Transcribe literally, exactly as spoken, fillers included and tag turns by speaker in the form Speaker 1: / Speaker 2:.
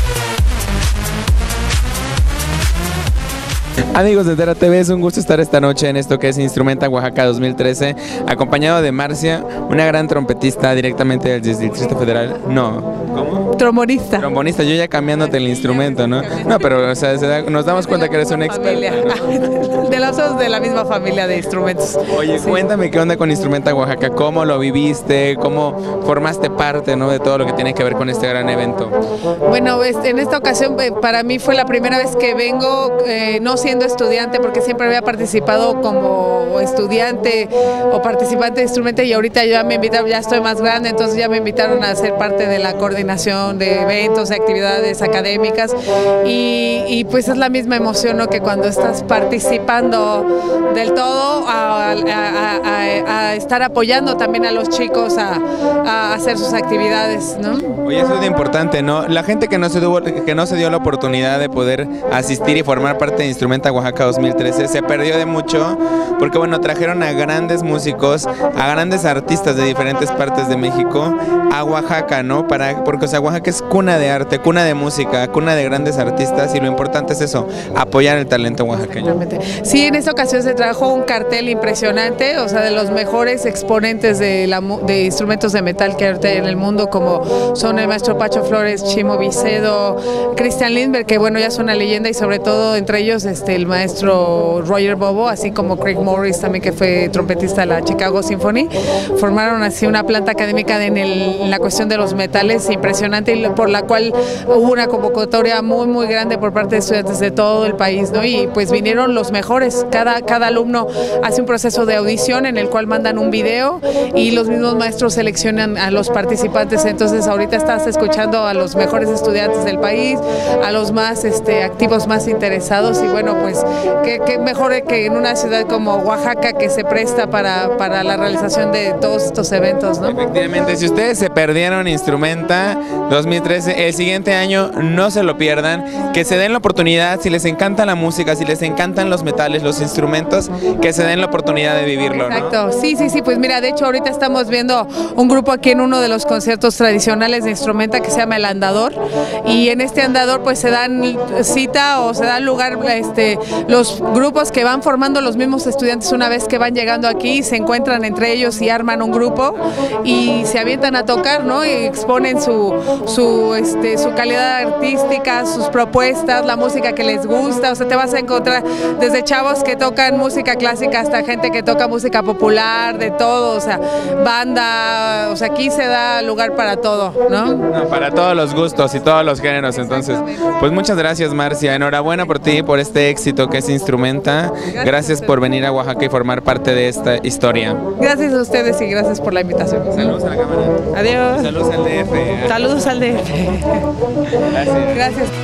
Speaker 1: Amigos de Tera T V, es un gusto estar esta noche en esto que es Instrumenta Oaxaca dos mil trece, acompañado de Marcia, una gran trompetista directamente del Distrito Federal. No, ¿cómo?
Speaker 2: Trombonista.
Speaker 1: Trombonista, yo ya cambiándote el instrumento, ¿no? No, pero o sea, se da, nos damos cuenta que eres una experta, ¿no?
Speaker 2: De los dos de la misma familia de instrumentos.
Speaker 1: Oye, sí. Cuéntame qué onda con Instrumenta Oaxaca, cómo lo viviste, cómo formaste parte, ¿no?, de todo lo que tiene que ver con este gran evento.
Speaker 2: Bueno, en esta ocasión para mí fue la primera vez que vengo, eh, no siendo estudiante, porque siempre había participado como estudiante o participante de instrumento, y ahorita ya me invitaron, ya estoy más grande, entonces ya me invitaron a ser parte de la coordinación de eventos, de actividades académicas, y, y pues es la misma emoción, ¿no?, que cuando estás participando del todo a, a, a, a, a estar apoyando también a los chicos a, a hacer sus actividades, ¿no?
Speaker 1: Oye, eso es importante, ¿no? La gente que no se dio, que no se dio la oportunidad de poder asistir y formar parte de Instrumenta Oaxaca dos mil trece se perdió de mucho, porque bueno, trajeron a grandes músicos, a grandes artistas de diferentes partes de México a Oaxaca, ¿no? Para, porque o sea, Oaxaca es cuna de arte, cuna de música, cuna de grandes artistas, y lo importante es eso, apoyar el talento oaxaqueño.
Speaker 2: Sí, en esta ocasión se trajo un cartel impresionante, o sea, de los mejores exponentes de, la, de instrumentos de metal que hay en el mundo, como son el maestro Pacho Flores, Chimo Vicedo, Christian Lindberg, que bueno, ya son una leyenda, y sobre todo entre ellos este, el maestro Roger Bobo, así como Craig Morris también, que fue trompetista de la Chicago Symphony. Formaron así una planta académica en, el, en la cuestión de los metales impresionante, y por la cual hubo una convocatoria muy muy grande por parte de estudiantes de todo el país, ¿no? Y pues vinieron los mejores. Cada, cada alumno hace un proceso de audición en el cual mandan un video y los mismos maestros seleccionan a los participantes. Entonces ahorita estás escuchando a los mejores estudiantes del país, a los más este, activos, más interesados, y bueno, pues qué, qué mejor que en una ciudad como Oaxaca, que se presta para, para la realización de todos estos eventos, ¿no?
Speaker 1: Efectivamente, si ustedes se perdieron Instrumenta dos mil trece, el siguiente año no se lo pierdan, que se den la oportunidad, si les encanta la música, si les encantan los metales, los instrumentos, que se den la oportunidad de vivirlo, ¿no?
Speaker 2: Exacto, sí, sí, sí, pues mira, de hecho ahorita estamos viendo un grupo aquí en uno de los conciertos tradicionales de Instrumenta que se llama El Andador, y en este andador pues se dan cita o se dan lugar este, los grupos que van formando los mismos estudiantes una vez que van llegando aquí, se encuentran entre ellos y arman un grupo y se avientan a tocar, ¿no? Y exponen su, su, este, su calidad artística, sus propuestas, la música que les gusta. O sea, te vas a encontrar desde chavos que tocan música clásica hasta gente que toca música popular, de todo, o sea, banda, o sea, aquí se da lugar para todo, ¿no?
Speaker 1: No, para todos los gustos y todos los géneros. Entonces, pues muchas gracias, Marcia, enhorabuena por ti, por este éxito que es Instrumenta, gracias, gracias por venir a Oaxaca y formar parte de esta historia.
Speaker 2: Gracias a ustedes y gracias por la invitación.
Speaker 1: Saludos a la cámara.
Speaker 2: Adiós.
Speaker 1: Saludos al D F.
Speaker 2: Saludos al D F.
Speaker 1: Gracias.
Speaker 2: Gracias.